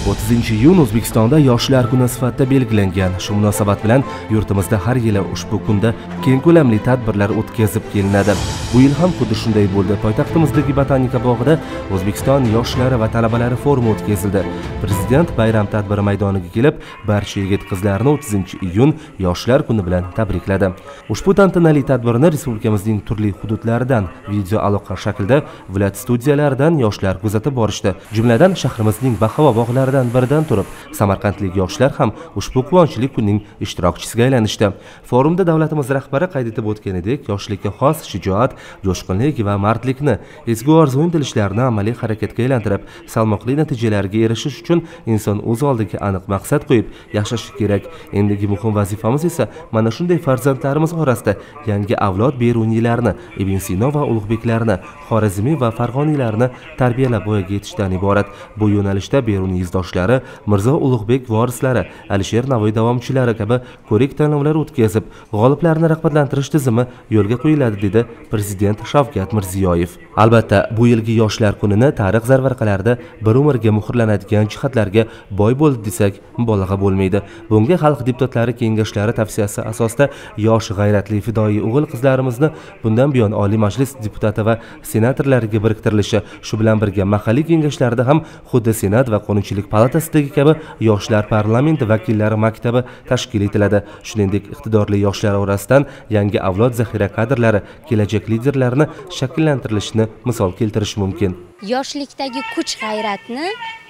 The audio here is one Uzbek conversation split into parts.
30-iyun O'zbekistonda Yoshlar kuni sifatida belgilangan. Shu munosabat bilan yurtimizda har yili ushbu kunda keng ko'lamli tadbirlar o'tkazib kelinadi. Bu yil ham xuddi shunday bo'ldi. Poytaxtimizdagi Botanika bog'ida O'zbekiston yoshlari va talabalari forumi o'tkazildi. Prezident bayram tadbiri maydoniga kelib, barcha yigit-qizlarni 30-iyun Yoshlar kuni bilan tabrikladi. Ushbu tantanali tadbirni respublikamizning turli hududlaridan video aloqa shaklida viloyat studiyalaridan yoshlar kuzatib borishdi. Jumladan shahrimizning Bahavo bog'laridan biridan turib, samarqandlik yoshlar ham ushbu quvonchli kunning ishtirokchisiga aylanishdi. Forumda davlatimiz rahbari qayd etib o'tganidek, yoshlikka xos shijoat, jo'shqinlik va mardlikni, ezgu orzu-intilishlarni amaliy harakatga aylantirib, salmoqli natijalarga erishish uchun inson o'z oldiga aniq maqsad qo'yib yashashi kerak. Endigi muhim vazifamiz esa mana shunday farzandlarimiz orasida yangi avlod beruniylarni, Ibn Sino va Ulug'beklarni, Xorazmiy va Farg'oniylarni tarbiyalab voyaga yetishdan iborat. Bu yo'nalishda beruniy izdoshlari, Mirzo Ulug'bek vorislari, Alisher Navoiy davomchilari kabi ko'rik tanlovlar o'tkazib, g'oliblarni rag'batlantirish tizimi yo'lga qo'yiladi, dedi Prezident Shavkat Mirziyoyev. Albatta, bu yilgi yoshlar kunini tarix zarvarqalarida bir umrga muhrlanadigan jihatlarga boy bo'ldi desak, mubolag'a bo'lmaydi. Bunga xalq deputatlari kengashlari tavsiyasi asosida yosh g'ayratli fidoyi o'g'il-qizlarimizni bundan buyon Oliy Majlis deputati va senatorlariga biriktirilishi, shu bilan birga mahalliy kengashlarda ham xuddi Senat va Qonunchilik palatasidagi kabi yoshlar parlamenti vakillari maktabi tashkil etiladi. Shuningdek, iqtidorli yoshlar orasidan yangi avlod zaxira kadrlari, kelajak liderlarini shakllantirilishini misol keltirish mumkin. Yoshlikdagi kuch-g'ayratni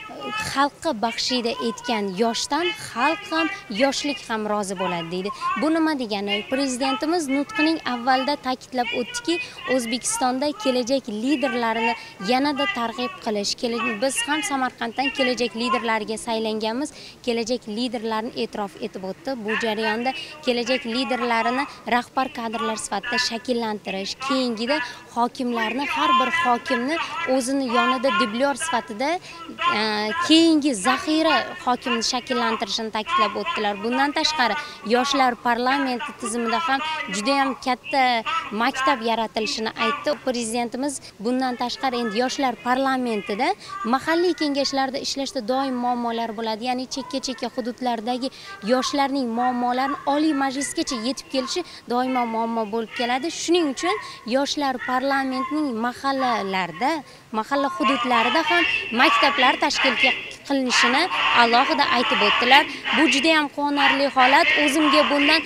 xalqqa baxshida etgan yoshdan xalq ham, yoshlik ham rozi bo'ladi deydi. Bu nima degani? Prezidentimiz nutqining avvalida ta'kidlab o'tdiki, O'zbekistonda kelajak liderlarini yanada targ'ib qilish, biz ham Samarqanddan kelajak liderlariga saylanganmiz, kelajak liderlarni e'tirof etib o'tdi. Bu jarayonda kelajak liderlarini rahbar kadrlar sifatida shakllantirish, keyingida hokimlarni, har bir hokimni o'zini yonida dublyor sifatida keyingi zaxira hokimni shakllantirishini ta'kidlab o'tdilar. Bundan tashqari yoshlar parlamenti tizimida ham juda ham katta maktab yaratilishini aytdi. Prezidentimiz bundan tashqari endi yoshlar parlamentida mahalliy kengashlarda ishlashda doim muammolar bo'ladi. Ya'ni chekka hududlardagi yoshlarning muammolarini Oliy Majlisgacha yetib kelishi doimo muammo bo'lib keladi. Shuning uchun yoshlar parlamentining mahalla hududlarida ham maktablar tashkil qilinishini alohida aytib o'tdilar. Bu juda ham quvonarli holat. O'zimga bundan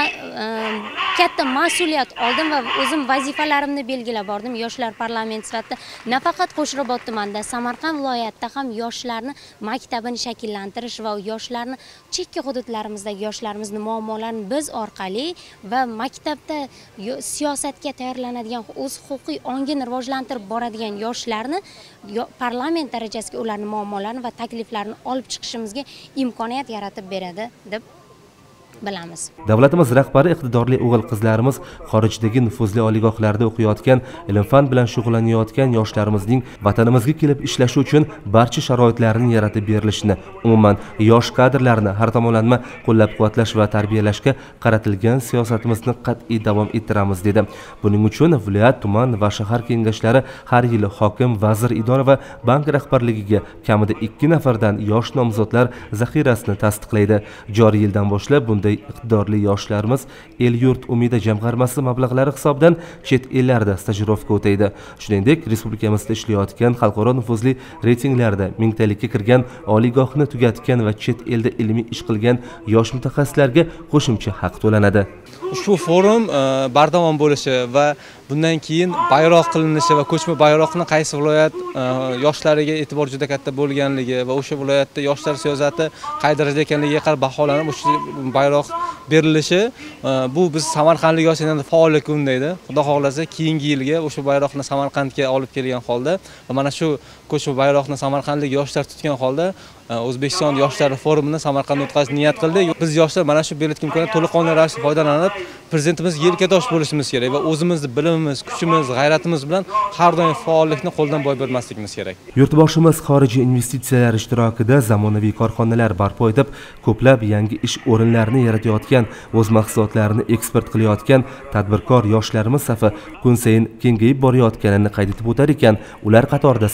katta mas'uliyat oldim va o'zim vazifalarimni belgilab bordim. Yoshlar parlamenti sifatida nafaqat Qo'shrabot tumanida, Samarqand viloyatida ham yoshlarni maktabini shakllantirish va yoshlarni chekka hududlarimizdagi yoshlarimizni muammolarini biz orqali va maktabda siyosatga tayyorlanadigan, o'z huquqiy ongini rivojlantirib boradigan yoshlarni parlament darajasiga ularning muammolarini va takliflarini olib chiqishimizga imkoniyat yaratib beradi deb bilamiz. Davlatimiz rahbari iqtidorli o'g'il-qizlarimiz xorijdagi nufuzli oliygohlarda o'qiyotgan, ilm-fan bilan shug'ullanayotgan yoshlarimizning vatanimizga kelib ishlashi uchun barcha sharoitlarning yaratib berilishini, umuman yosh kadrlarni har tomonlama qo'llab-quvvatlash va tarbiyalashga qaratilgan siyosatimizni qat'iy davom ettiramiz, dedi. Buning uchun viloyat, tuman va shahar kengashlari har yili hokim, vazir, idora va bank rahbarligiga kamida 2 nafardan yosh nomzodlar zaxirasini tasdiqlaydi. Joriy yildan boshlab bunday iqtidorli yoshlarimiz El-yurt umidi jamg'armasi mablag'lari hisobidan chet ellarda stajirovka o'taydi. Shuningdek, respublikamizda ishlayotgan xalqaro nufuzli reytinglarda mingtalikka kirgan, oliygohni tugatgan va chet elda ilmiy ish qilgan yosh mutaxassislarga qo'shimcha haq to'lanadi. Ushbu forum bardavom bo'lishi va bundan keyin bayroq qilinishi va ko'chma bayroqni qaysi viloyat yoshlariga e'tibor juda katta bo'lganligi va o'sha viloyatda yoshlar siyosati qay darajada ekanligiga qarab baholanib o'sha bayroq berilishi, bu biz samarqandlik yoshlarning faollik undaydi. Xudo xohlasa keyingi yilga o'sha bayroqni Samarqandga olib kelgan holda va mana shu ko'chma bayroqni samarqandlik yoshlar tutgan holda O'zbekiston yoshlari forumini Samarqandda o'tkazishni niyat qildik. Biz yoshlar mana shu berilgan imkoniyatdan to'laqonli ravishda foydalanib, prezidentimizga yelkadosh bo'lishimiz kerak va o'zimizni bilimimiz, kuchimiz, g'ayratimiz bilan har doim faollikni qo'ldan boy bermasligimiz kerak. Yurtboshimiz xorijiy investitsiyalar ishtirokida zamonaviy korxonalar barpo etib, ko'plab yangi ish o'rinlarini yaratayotgan, o'z mahsulotlarini eksport qilayotgan tadbirkor yoshlarimiz safi kun sayin kengayib borayotganini qayd etib o'tar ekan, ular qatorida Samarqandlik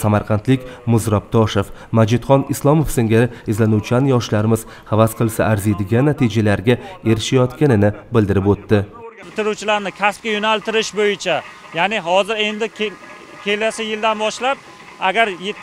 samarqandlik Muzrob Toshev, Majidxon Islomov singari izlanuvchan yoshlarimiz havas qilsa arziydigan natijalarga erishayotganini bildirib o'tdi. Bitiruvchilarni kasbga yo'naltirish bo'yicha, ya'ni hozir endi kelasi yildan boshlab agar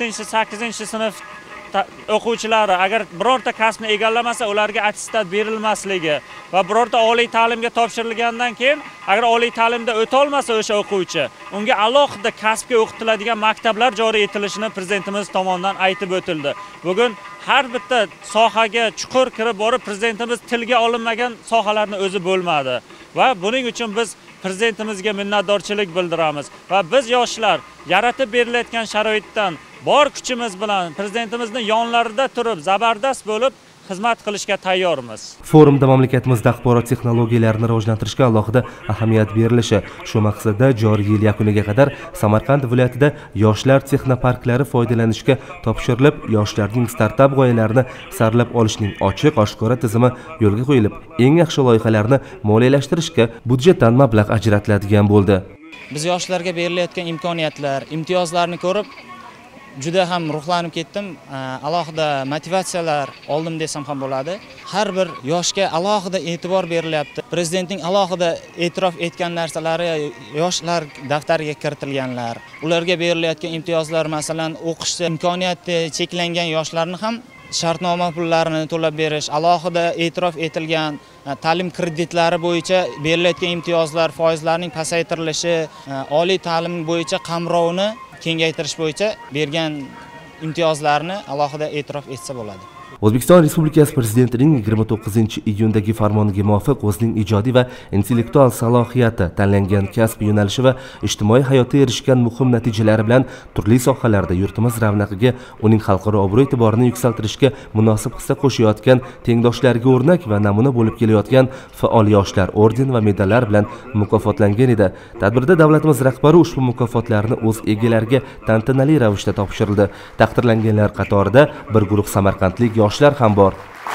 7-8 sinf o'quvchilari agar birorta kasbni egallamasa, ularga attestat berilmasligi va birorta oliy ta'limga topshirilgandan keyin agar oliy ta'limda o'ta olmasa o'sha o'quvchi, unga alohida kasbga o'qitiladigan maktablar joriy etilishini prezidentimiz tomonidan aytib o'tildi. Bugun har bitta sohaga chuqur kirib borib, prezidentimiz tilga olinmagan sohalarni o'zi bo'lmadi va buning uchun biz prezidentimizga minnatdorchilik bildiramiz va biz yoshlar yaratib berilayotgan sharoitdan bor kuchimiz bilan prezidentimizni yonlarida turib, zabardast bo'lib xizmat qilishga tayyormiz. Forumda mamlakatimizda axborot texnologiyalarini rivojlantirishga alohida ahamiyat berilishi, shu maqsadda joriy yil yakuniga qadar Samarqand viloyatida yoshlar texnoparklari foydalanishga topshirilib, yoshlarning startap g'oyalarini saralab olishning ochiq-oshkora tizimi yo'lga qo'yilib, eng yaxshi loyihalarni moliyalashtirishga budjetdan mablag' ajratiladigan bo'ldi. Biz yoshlarga berilayotgan imkoniyatlar, imtiyozlarni ko'rib juda ham ruhlanib ketdim. Alohida motivatsiyalar oldim desam ham bo'ladi. Har bir yoshga alohida e'tibor berilyapti. Prezidentning alohida e'tirof etgan narsalari yoshlar daftariga kiritilganlar. Ularga berilayotgan imtiyozlar, masalan, o'qishda imkoniyati cheklangan yoshlarni ham shartnoma pullarini to'lab berish, alohida e'tirof etilgan ta'lim kreditlari bo'yicha berilayotgan imtiyozlar, foizlarning pasaytirilishi, oliy ta'lim bo'yicha qamrovini kengaytirish bo'yicha bergan imtiyozlarni alohida e'tirof etsa bo'ladi. O'zbekiston Respublikasi Prezidentining 29-iyundagi farmoniga muvofiq o'zining ijodiy va intellektual salohiyati, tanlangan kasb yo'nalishi va ijtimoiy hayotda erishgan muhim natijalari bilan turli sohalarda yurtimiz ravnaqiga, uning xalqaro obro'-e'tiborini yuksaltirishga munosib hissa qo'shayotgan tengdoshlariga o'rnak va namuna bo'lib kelayotgan faol yoshlar orden va medallar bilan mukofotlangan edi. Tadbirda davlatimiz rahbari ushbu mukofotlarni o'z egalariga tantanali ravishda topshirildi. Taqdirlanganlar qatorida bir guruh samarqandlik yoshlar ham bor.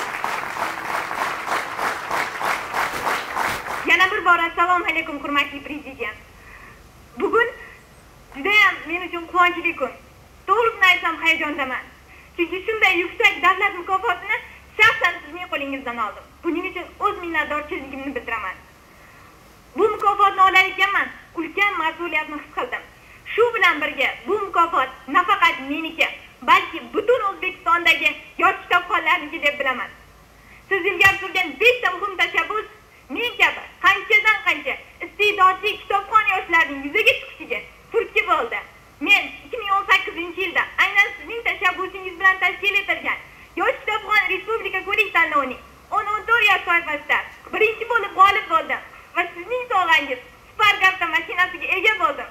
Yana bir bor assalomu alaykum hurmatli prezident. Bugun juda ham men uchun quvonchli kun. To'g'risini aytsam hayajondaman. Chunki shunday yuksak davlat mukofotini shaxsan sizning qo'lingizdan oldim. Buning uchun o'z minnatdorchiligimni bildiraman. Bu mukofotni olar ekanman, ulkan mas'uliyatni his qildim. Shu bilan birga bu mukofot nafaqat meniki, balki butun O'zbekistondagi yosh kitobxonlarniki deb bilaman. Siz ilgari surgan 5 ta muhim tashabbus men kabi qanchadan qancha iste'dodli kitobxon yoshlarning yuzaga chiqishiga turtki bo'ldi. Men 2018-yilda aynan sizning tashabbusingiz bilan tashkil etilgan Yosh kitobxon Respublika ko'rik tanlovining 14 yosh toifasida birinchi bo'lib g'olib bo'ldim va sizning sovg'angiz Spark avtomashinasiga ega bo'ldim.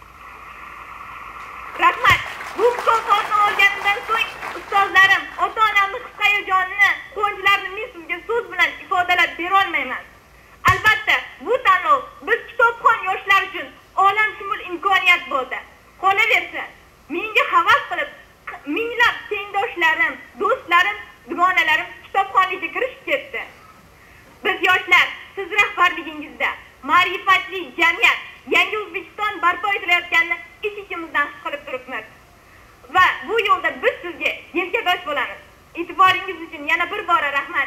Rahmat. Bu mukofotni olganimdan so'ng ustozlarim, ota-onamning his-hayajonini, quvonchlarini men sizga so'z bilan ifodalab bera olmayman. Albatta, bu tanlov biz kitobxon yoshlar uchun olamshumul imkoniyat bo'ldi. Qolaversa, menga havas qilib minglab tengdoshlarim, do'stlarim, dugonalarim kitobxonlikka kirishib ketdi. Biz yoshlar siz rahbarligingizda ma'rifatli jamiyat, yangi O'zbekiston barpo etilayotganini ich-ichimizdan his qilib turibmiz. Va bu yo'lda biz sizga yelkadosh bo'lamiz. E'tiboringiz uchun yana bir bora rahmat.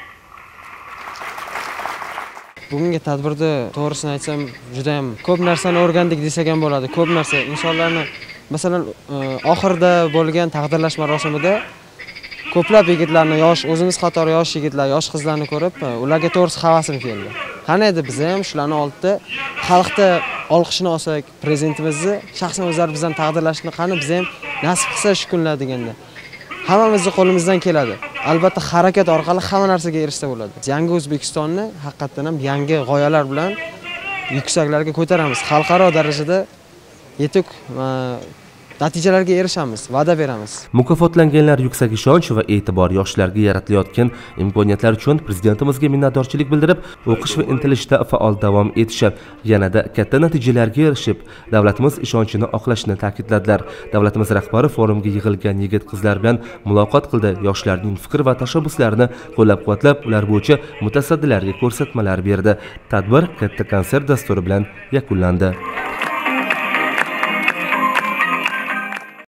Bugungi tadbirda to'g'risini aytsam, juda ham ko'p narsani o'rgandik desak ham bo'ladi. Ko'p narsa insonlarni, masalan, oxirida bo'lgan taqdirlash marosimida ko'plab yigitlarni, o'zimiz qatori yosh yigitlar, yosh qizlarni ko'rib, ularga to'g'risi havasim keldi. Qani edi biz ham shularni oldida xalqda olqishni olsak, prezidentimizni shaxsan o'zlari bizdan taqdirlashni qani biz ham nasib qilsa shu kunlar deganda. Hammamizni qo'limizdan keladi. Albatta harakat orqali hamma narsaga erishsa bo'ladi. Yangi O'zbekistonni haqiqatan ham yangi g'oyalar bilan yuksaklarga ko'taramiz. Xalqaro darajada yetuk natijalarga erishamiz, va'da beramiz. Mukofotlanganlar yuksak ishonch va e'tibor yoshlarga yaratilayotgan imkoniyatlar uchun prezidentimizga minnatdorchilik bildirib, o'qish va intilishda faol davom etishib, yanada katta natijalarga erishib, davlatimiz ishonchini oqlashni ta'kidladilar. Davlatimiz rahbari forumga yig'ilgan yigit-qizlar bilan muloqot qildi, yoshlarning fikr va tashabbuslarini qo'llab-quvvatlab, ular bo'yicha mutasaddilarga ko'rsatmalar berdi. Tadbir katta konsert dasturi bilan yakunlandi.